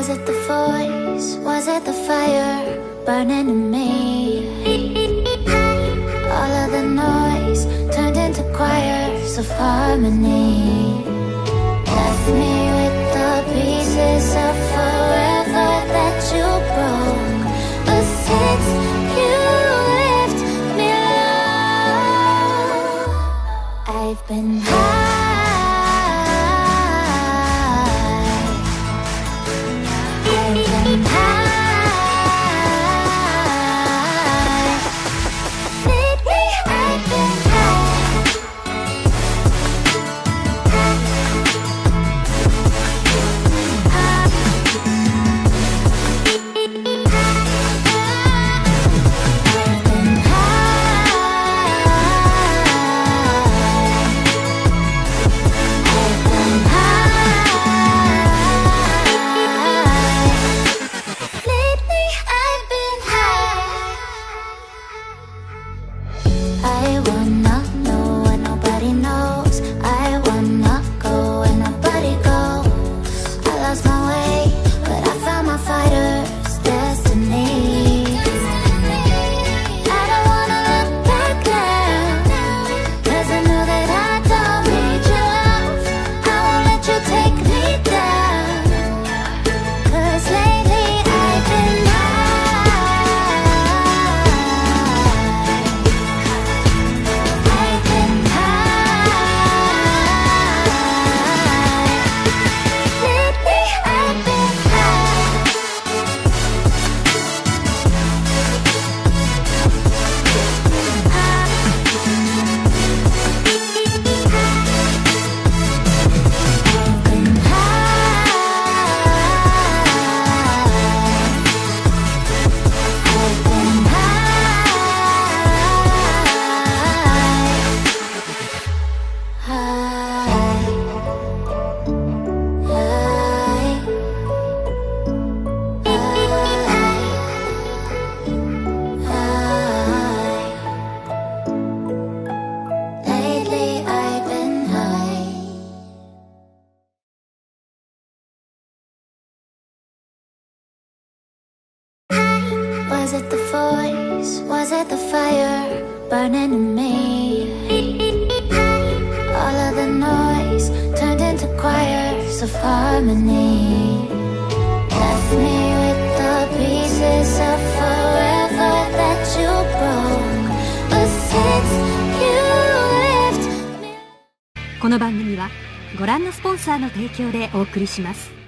Was it the voice? Was it the fire burning in me? All of the noise turned into choirs of harmony. Left me with the pieces of forever that you broke. But since you left me alone, I've been high. I wanna know what nobody knows. I wanna go where nobody goes. I lost my way, but I found my fighter's destiny. I don't wanna look back now, 'cause I know that I don't need your love. I won't let you take me down, 'cause lately I've been Was it the voice? Was it the fire burning in me? All of the noise turned into choirs of harmony. Left me with the pieces of forever that you broke. But since you left me... この番組はご覧のスポンサーの提供でお送りします。